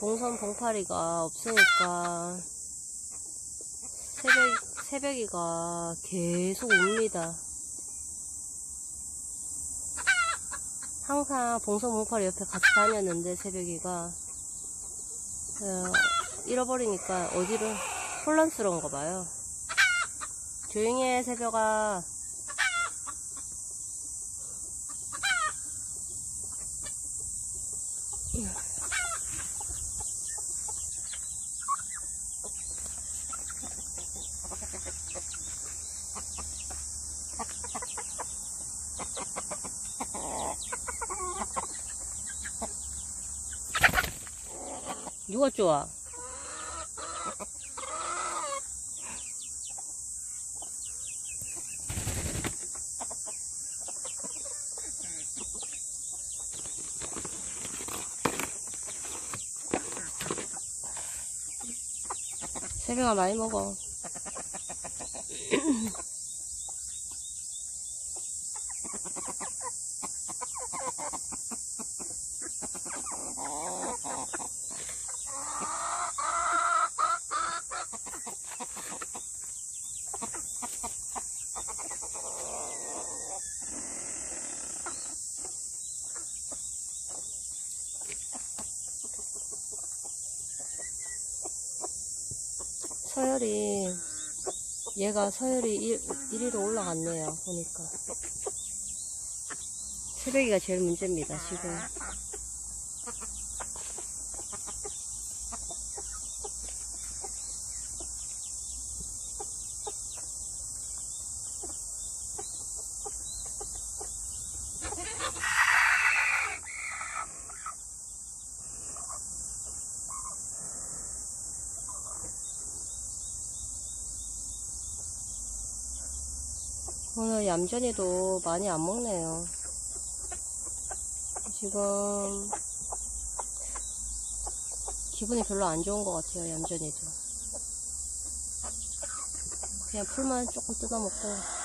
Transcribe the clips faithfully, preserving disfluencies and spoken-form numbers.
봉선 봉파리가 없으니까 새벽, 새벽이가 계속 웁니다. 항상 봉선 봉파리 옆에 같이 다녔는데 새벽이가 어, 잃어버리니까 어디를 혼란스러운가 봐요. 조용히 해, 새벽아. 누가 좋아? 새벽아 많이 먹어. 서열이 얘가 서열이 일 위로 올라갔네요. 보니까 새벽이가 제일 문제입니다 지금. 오늘 얌전이도 많이 안 먹네요. 지금 기분이 별로 안 좋은 것 같아요. 얌전이도 그냥 풀만 조금 뜯어먹고.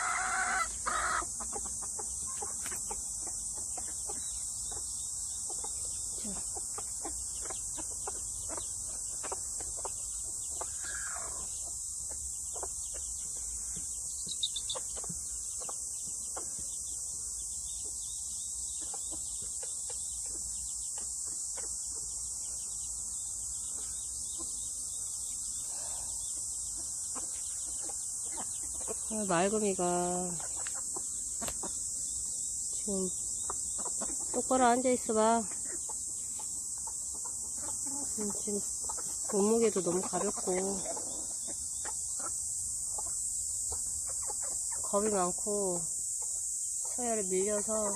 말금이가 지금 똑바로 앉아있어봐. 지금 몸무게도 너무 가볍고 겁이 많고 서열에 밀려서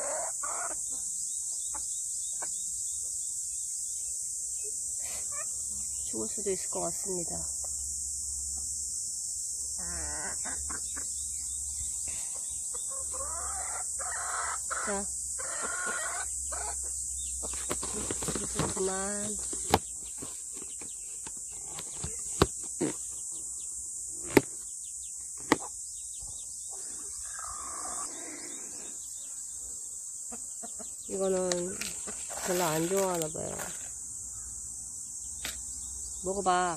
죽을 수도 있을 것 같습니다. 자, 이제 그만. 이거는 별로 안 좋아하나 봐요. 먹어봐.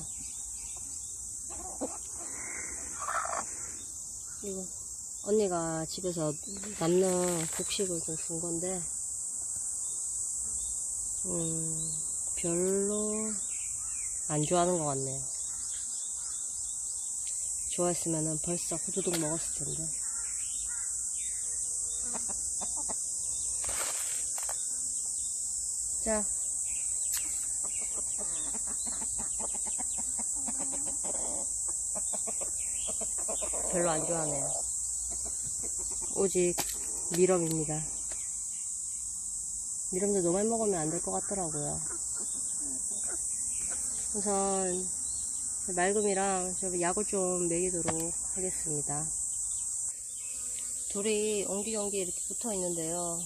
이거 언니가 집에서 남는 곡식을 좀 준 건데, 음, 별로 안 좋아하는 것 같네요. 좋아했으면은 벌써 후두둑 먹었을 텐데. 자. 별로 안 좋아하네요. 오직 미럼입니다. 미럼도 너무 많이 먹으면 안 될 것 같더라고요. 우선 말금이랑 저 약을 좀 먹이도록 하겠습니다. 둘이 옹기종기 이렇게 붙어 있는데요.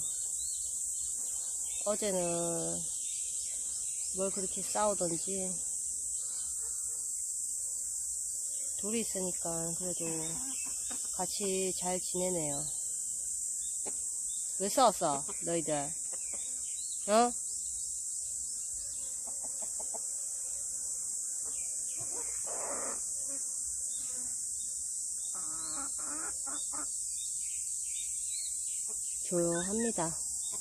어제는 뭘 그렇게 싸우던지 둘이 있으니까 그래도 같이 잘 지내네요. 왜 싸웠어 너희들? 어? 조용합니다.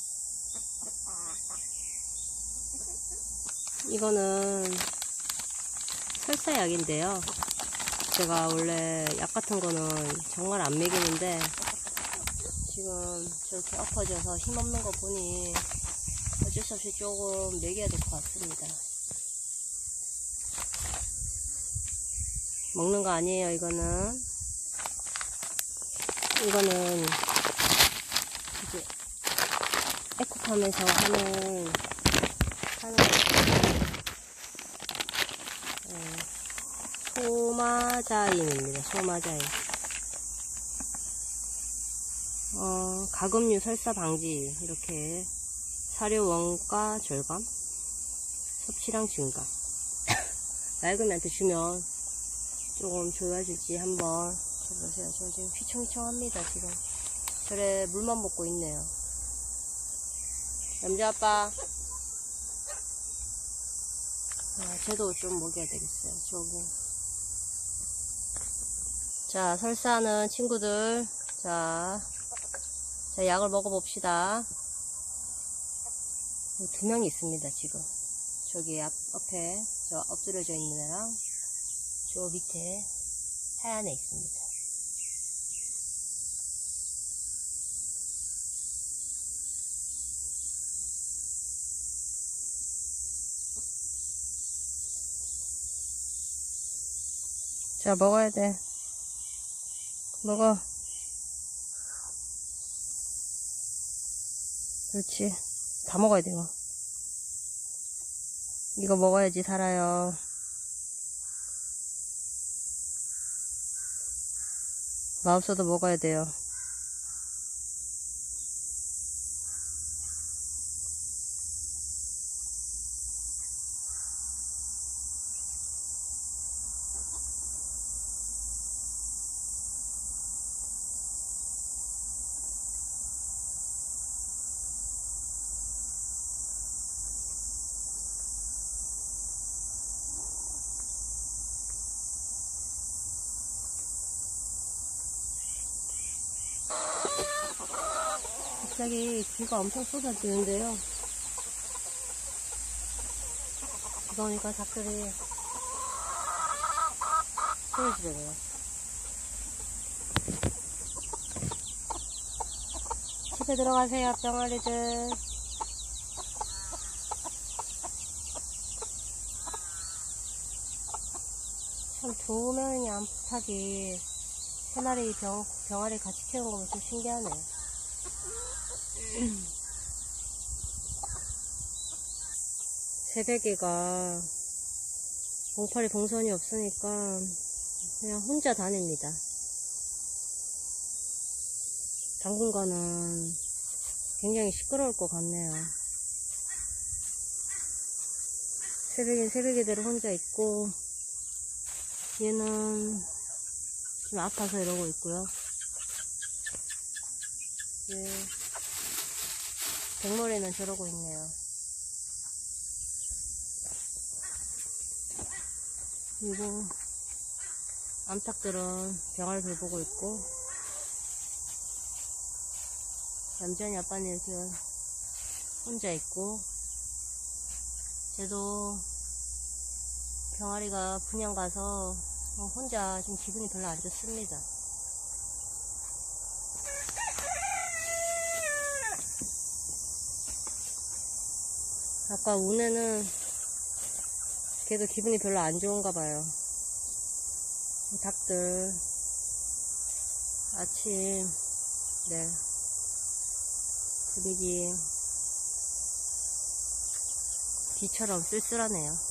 이거는 설사약인데요. 제가 원래 약 같은 거는 정말 안 먹이는데 지금 저렇게 엎어져서 힘없는 거 보니 어쩔 수 없이 조금 먹여야 될 것 같습니다. 먹는 거 아니에요. 이거는 이거는 이제 에코팜에서 하는 하는 어, 소마자인입니다. 소마자인. 어, 가금류 설사 방지, 이렇게 사료 원가 절감, 섭취량 증가. 낡으면한테 주면 조금 좋아질지 한번 보세요. 저 지금 휘청휘청합니다. 지금 저래 물만 먹고 있네요. 염자 아빠. 아, 쟤도 좀 먹여야 되겠어요. 저기. 자, 설사하는 친구들. 자, 자 약을 먹어봅시다. 두 명이 있습니다, 지금. 저기 앞, 앞에, 저 엎드려져 있는 애랑, 저 밑에 하얀 애 있습니다. 자, 먹어야 돼. 먹어. 그렇지. 다 먹어야 돼요. 이거 먹어야지 살아요. 마법사도 먹어야 돼요. 갑자기 비가 엄청 쏟아지는데요. 비가 오니까 닭들이 소리 지르네요. 집에 들어가세요, 병아리들. 참 두 명이 암탉이 세 마리 병, 병아리 같이 키우는 거면 좀 신기하네요. 새벽에가 봉파리 동선이 없으니까 그냥 혼자 다닙니다. 당분간은 굉장히 시끄러울 것 같네요. 새벽엔 새벽에대로 혼자 있고, 얘는 좀 아파서 이러고 있고요. 예. 백머리는 저러고 있네요. 그리고 암탉들은 병아리 돌보고 있고, 얌전히 아빠는 이렇게 혼자 있고, 쟤도 병아리가 분양 가서 혼자 좀 기분이 별로 안 좋습니다. 아까 우네는 걔도 기분이 별로 안 좋은가 봐요. 닭들 아침 네 분위기 비처럼 쓸쓸하네요.